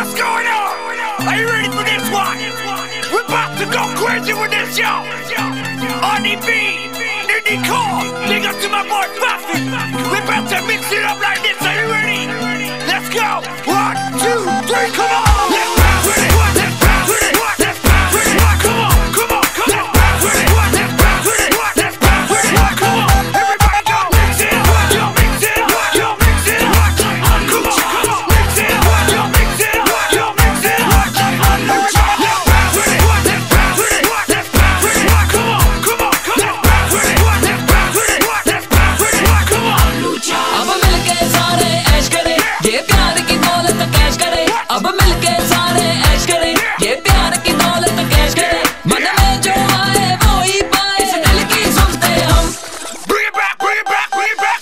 what's going on? Are you ready for this one? We're about to go crazy with this, yo. RDB, Nicole, big up to my boy Buffy. We're about to mix it up like this. Are you ready? Let's go. 1, 2, 3, come on. Let's bounce with it. Let's bounce with it. Let's bounce with it. Come on, come on, come on. Let's bounce with it. Let's bounce with it. Let's bounce with it. Come on, everybody go. Mix it up. Yo, mix it up. Yo, mix it up. Come on, come on. Mix it up. Yo, mix it up. Yo, mix it up. Let's bounce with it. Let's bounce with it. Let's bounce with it. Come on, come on, come on. Let's bounce with it. Let's bounce with it. Let's bounce with it. Come on. अब मिलके सारे ऐश करें, ये प्यार की दौलत cash करें। अब मिलके सारे ऐश करें, ये प्यार की दौलत कैश करें। मन में जो आए वो ही पाए, इस दिल की सुनते हम। Bring it back, bring it back, bring it back.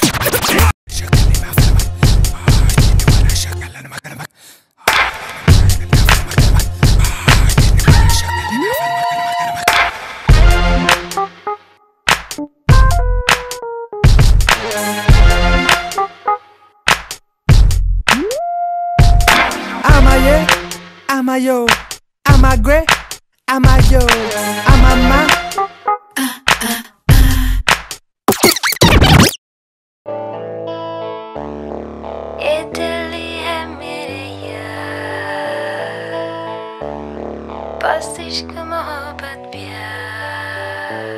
I'm a yo, I'm a grey, I'm a yo, I'm a ma. Italy है मेरे यार, बस इश्क मोहब्बत प्यार।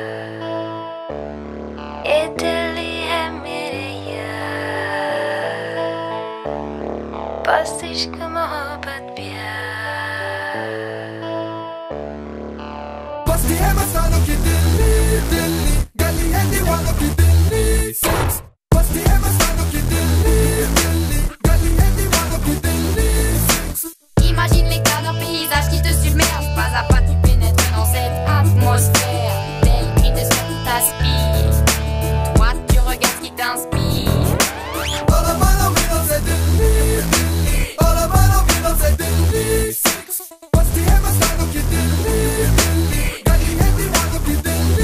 Italy है मेरे यार, बस इश्क मोहब्बत प्यार। बस्ती है मस्तानों की दिल्ली, दिल्ली गली है दीवानों की दिल्ली। बस्ती है मस्तानों की दिल्ली, दिल्ली गली है dीवानों की Delhi. Imagine l'état d'un paysage qui te submerge. Pas à pas tu pénètres dans cette atmosphère. Tel cri de ce qui t'aspire. Toi tu regardes ce qui t'inspire. All the man of me don't say Delhi, Delhi all the man of me don't say Delhi. बस्ती है मस्तानों की दिल्ली, दिल्ली गली है दीवानों की दिल्ली।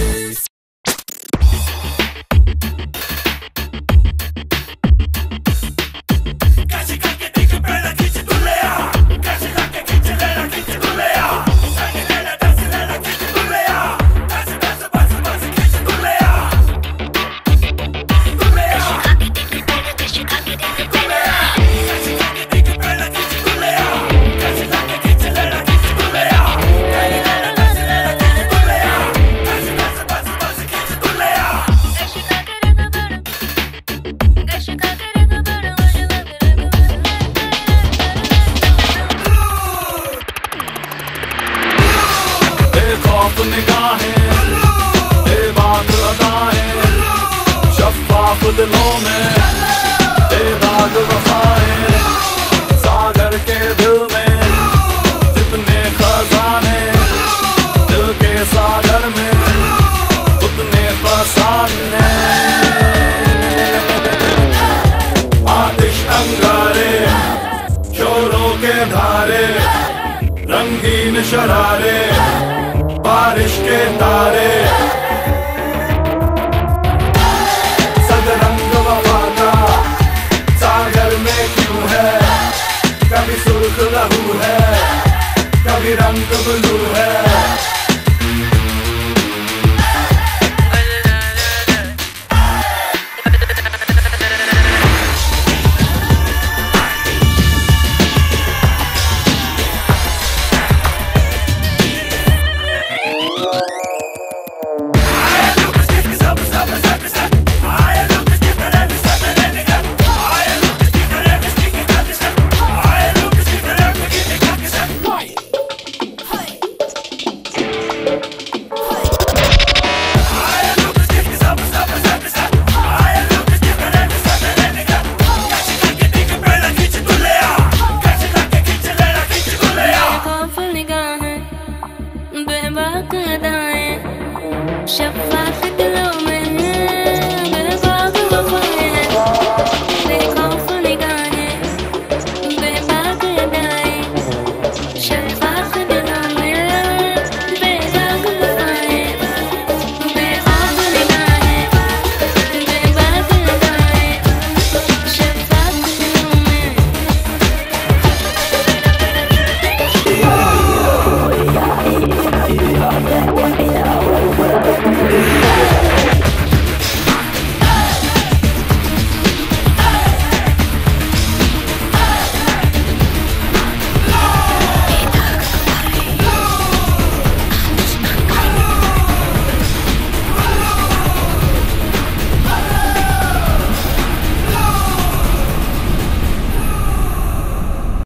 शफ़ाफ़ दिलों में बेदाग वफ़ाएं, सागर के दिल में जितने खजाने, दिल के सागर में उतने फसाने। आतिश अंगारे, शोरों के धारे, रंगीन शरारे, बारिश के तारे। सदरंग वफा का सागर में क्यों है, कभी सुर्ख लहू है, कभी रंग ब्लू है।